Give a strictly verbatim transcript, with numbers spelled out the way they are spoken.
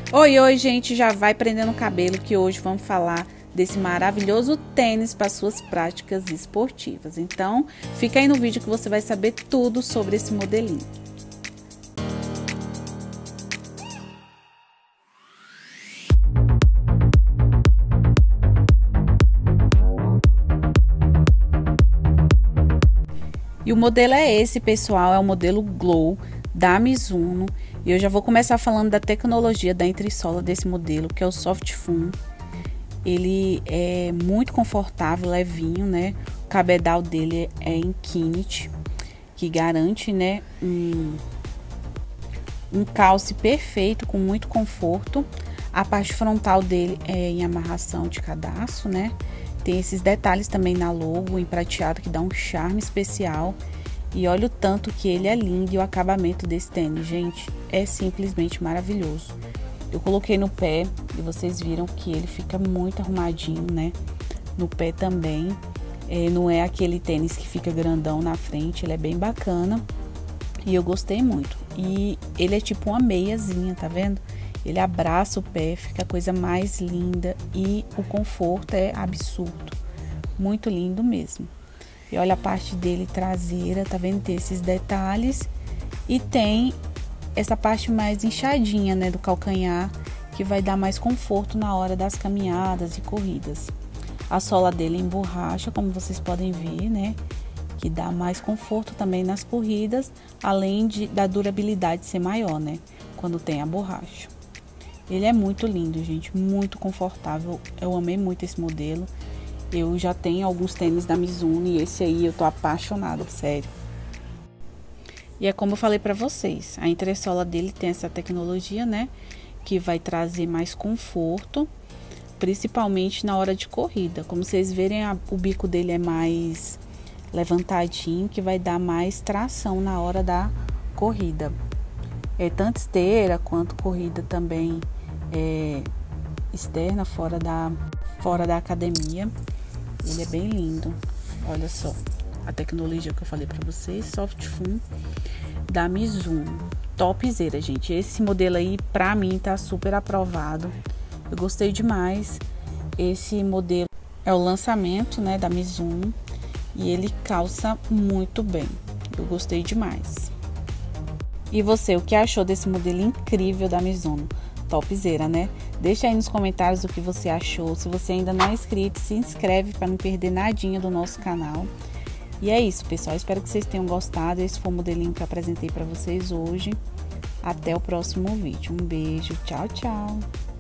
Oi, oi, gente, já vai prendendo o cabelo que hoje vamos falar desse maravilhoso tênis para suas práticas esportivas. Então, fica aí no vídeo que você vai saber tudo sobre esse modelinho. E o modelo é esse, pessoal, é o modelo Glow da Mizuno. E eu já vou começar falando da tecnologia da entressola desse modelo, que é o Soft Foam. Ele é muito confortável, levinho, né? O cabedal dele é em Kinect, que garante, né, um, um calce perfeito, com muito conforto. A parte frontal dele é em amarração de cadastro, né? Tem esses detalhes também na logo, em prateado, que dá um charme especial. E olha o tanto que ele é lindo, e o acabamento desse tênis, gente, é simplesmente maravilhoso. Eu coloquei no pé e vocês viram que ele fica muito arrumadinho, né? No pé também. É, não é aquele tênis que fica grandão na frente, ele é bem bacana. E eu gostei muito. E ele é tipo uma meiazinha, tá vendo? Ele abraça o pé, fica a coisa mais linda e o conforto é absurdo. Muito lindo mesmo. E olha a parte dele traseira, tá vendo? Tem esses detalhes e tem essa parte mais inchadinha, né, do calcanhar, que vai dar mais conforto na hora das caminhadas e corridas. A sola dele é em borracha, como vocês podem ver, né, que dá mais conforto também nas corridas, além de, da durabilidade ser maior, né, quando tem a borracha. Ele é muito lindo, gente, muito confortável. Eu amei muito esse modelo. Eu já tenho alguns tênis da Mizuno e esse aí eu tô apaixonada, sério. E é como eu falei pra vocês, a entressola dele tem essa tecnologia, né, que vai trazer mais conforto, principalmente na hora de corrida. Como vocês verem, a, o bico dele é mais levantadinho, que vai dar mais tração na hora da corrida. É tanto esteira quanto corrida também é, externa, fora da, fora da academia. Ele é bem lindo. Olha só a tecnologia que eu falei pra vocês, Soft Foam da Mizuno. Topzera, gente. Esse modelo aí, pra mim, tá super aprovado. Eu gostei demais. Esse modelo é o lançamento, né, da Mizuno. E ele calça muito bem. Eu gostei demais. E você, o que achou desse modelo incrível da Mizuno? Topzera, né? Deixa aí nos comentários o que você achou. Se você ainda não é inscrito, se inscreve para não perder nadinha do nosso canal. E é isso, pessoal. Espero que vocês tenham gostado. Esse foi o modelinho que eu apresentei para vocês hoje. Até o próximo vídeo. Um beijo. Tchau, tchau.